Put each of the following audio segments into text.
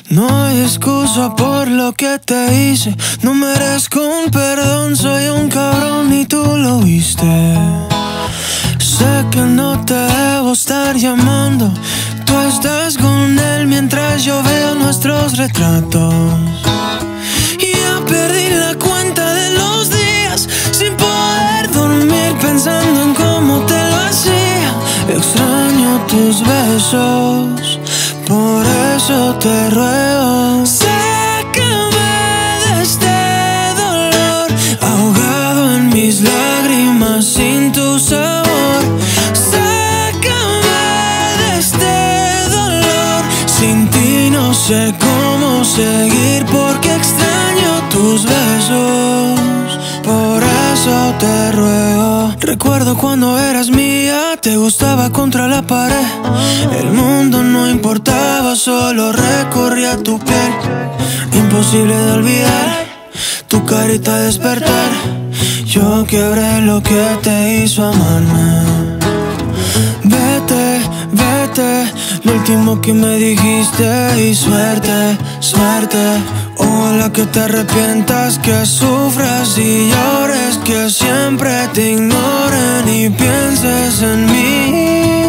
No hay excusa por lo que te hice. No merezco un perdón, soy un cabrón y tú lo viste. Sé que no te debo estar llamando. Tú estás con él mientras yo veo nuestros retratos. Y ya perdí la cuenta de los días sin poder dormir pensando en cómo te lo hacía. Extraño tus besos, por eso te ruego, sácame de este dolor, ahogado en mis lágrimas sin tu sabor. Sácame de este dolor, sin ti no sé cómo seguir porque extraño tus besos, por eso te ruego. Recuerdo cuando eras mía, te gustaba contra la pared. El mundo no importaba, solo recorría tu piel. Imposible de olvidar tu carita despertar. Yo quebré lo que te hizo amarme. Vete, vete, lo último que me dijiste. Y suerte, suerte. Ojalá que te arrepientas, que sufras y llores, que siempre te ignoren y pienses en mí.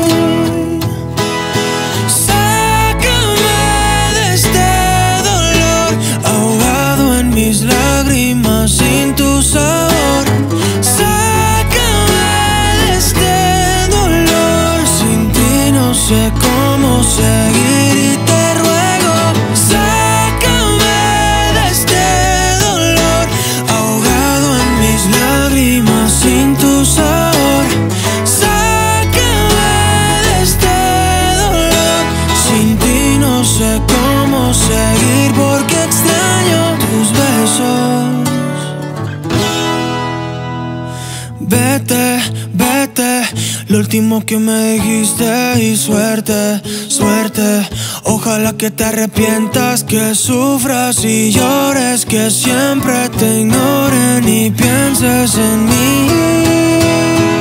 Sácame de este dolor, ahogado en mis lágrimas sin tu sabor. Sácame de este dolor, sin ti no sé cómo seguir y te ruego. Sin tu sabor, sácame de este dolor. Sin ti no sé cómo seguir porque extraño tus besos. Vete, vete, lo último que me dijiste. Y suerte, suerte. Ojalá que te arrepientas, que sufras y llores, que siempre te ignoren y pienses en mí.